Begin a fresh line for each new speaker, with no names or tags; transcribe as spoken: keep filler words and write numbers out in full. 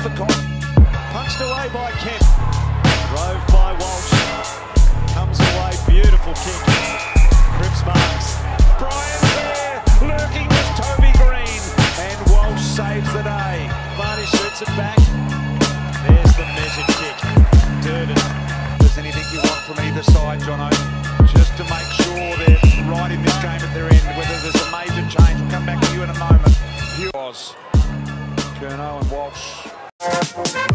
for Con. Punched away by Kemp. Drove by Walsh. Comes away, beautiful kick. Cripps marks. Brian there, lurking with Toby Green. And Walsh saves the day. Varney shoots it back. There's the measured kick. Durden. There's anything you want from either side, Jono, just to make sure they're right in this game at their end, whether there's a major change. We'll come back to you in a moment. Was Curnow and Walsh.